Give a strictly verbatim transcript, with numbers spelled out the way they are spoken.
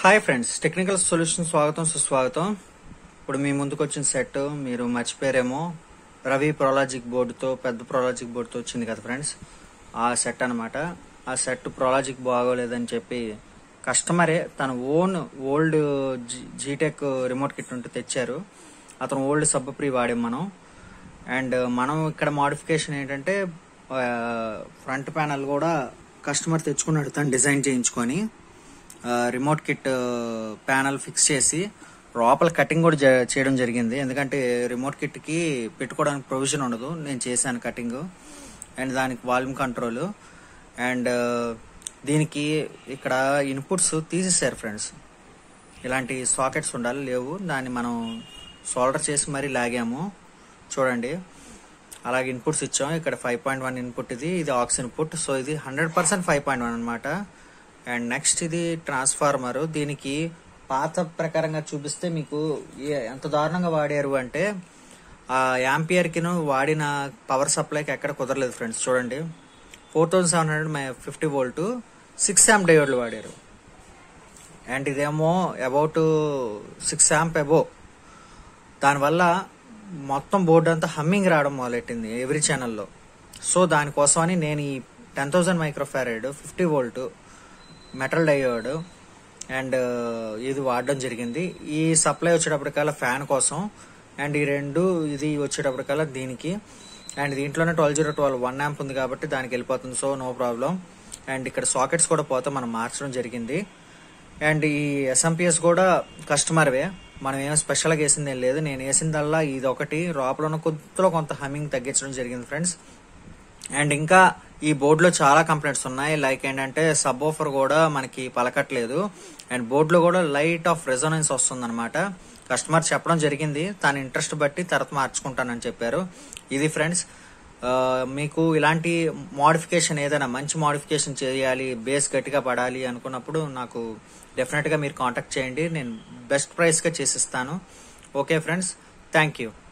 Hi friends, technical solution స్వాగతం సుస్వాగతం. ఇప్పుడు మీ ముందుకు వచ్చిన సెట్ మీరు మర్చిపోయారేమో, రవి ప్రోలాజిక్ బోర్డుతో పెద్ద ప్రోలాజిక్ బోర్డుతో వచ్చింది కదా ఫ్రెండ్స్. ఆ సెట్ అనమాట. ఆ సెట్ ప్రోలాజిక్ బాగోలేదని చెప్పి కస్టమరే తన ఓన్ ఓల్డ్ జీటెక్ రిమోట్ కిట్ ఉంటే తెచ్చారు. అతను ఓల్డ్ సబ్ ప్రీ వాడాం మనం. అండ్ మనం ఇక్కడ మోడిఫికేషన్ ఏంటంటే ఫ్రంట్ ప్యానల్ కూడా కస్టమర్ తెచ్చుకున్నాడు తను డిజైన్ చేయించుకొని. రిమోట్ కిట్ ప్యానల్ ఫిక్స్ చేసి లోపల కటింగ్ కూడా చేయడం జరిగింది. ఎందుకంటే రిమోట్ కిట్ కి పెట్టుకోవడానికి ప్రొవిజన్ ఉండదు. నేను చేశాను కటింగ్. అండ్ దానికి వాల్యూమ్ కంట్రోల్. అండ్ దీనికి ఇక్కడ ఇన్పుట్స్ తీసేసారు ఫ్రెండ్స్. ఇలాంటి సాకెట్స్ ఉండాలి, లేవు. దాన్ని మనం సోల్డర్ చేసి మరీ లాగాము చూడండి. అలాగే ఇన్పుట్స్ ఇచ్చాం. ఇక్కడ ఫైవ్ పాయింట్ వన్ ఇన్పుట్, ఇది ఇది ఆక్స్ ఇన్పుట్. సో ఇది hundred percent five point one అనమాట. అండ్ నెక్స్ట్ ఇది ట్రాన్స్ఫార్మర్. దీనికి పాత ప్రకారంగా చూపిస్తే మీకు ఎంత దారుణంగా వాడారు అంటే ఆ యాంపియర్ కి వాడిన పవర్ సప్లైకి ఎక్కడ కుదరలేదు ఫ్రెండ్స్. చూడండి, four thousand seven hundred fifty volt six amp డయోడ్లు వాడారు. అండ్ ఇదేమో అబౌట్ సిక్స్ యాంప్ అబో. దానివల్ల మొత్తం బోర్డు అంతా హమ్మింగ్ రావడం మొదలెట్టింది ఎవ్రీ ఛానల్లో. సో దానికోసమని నేను ఈ ten thousand microfarad fifty volt metal diode and ఇది వాడడం జరిగింది. ఈ సప్లై వచ్చేటప్పటికల్లా ఫ్యాన్ కోసం. అండ్ ఈ రెండు ఇది వచ్చేటప్పటికల్లా దీనికి. అండ్ దీంట్లోనే twelve zero twelve one amp ఉంది కాబట్టి దానికి వెళ్ళిపోతుంది. So no problem. అండ్ ఇక్కడ సాకెట్స్ కూడా పోతే మనం మార్చడం జరిగింది. అండ్ ఈ ఎస్ఎంపిఎస్ కూడా కస్టమర్వే, మనం ఏం స్పెషల్గా వేసింది ఏం లేదు. నేను వేసిందల్లా ఇది ఒకటి, లోపల ఉన్న కొద్దిలో కొంత హమ్మింగ్ తగ్గించడం జరిగింది ఫ్రెండ్స్. అండ్ ఇంకా ఈ బోర్డులో చాలా కంప్లైంట్స్ ఉన్నాయి. లైక్ ఏంటంటే సబ్ ఓఫర్ కూడా మనకి పలకట్లేదు. అండ్ బోర్డులో కూడా లైట్ ఆఫ్ రెజొనెన్స్ వస్తుంది అనమాట. కస్టమర్ చెప్పడం జరిగింది, తన ఇంట్రెస్ట్ బట్టి తర్వాత మార్చుకుంటానని చెప్పారు. ఇది ఫ్రెండ్స్, మీకు ఇలాంటి మోడిఫికేషన్ ఏదైనా మంచి మోడిఫికేషన్ చేయాలి, బేస్ గట్టిగా పడాలి అనుకున్నప్పుడు నాకు డెఫినెట్ గా మీరు కాంటాక్ట్ చేయండి. నేను బెస్ట్ ప్రైస్ గా చేసిస్తాను. Okay friends, thank you.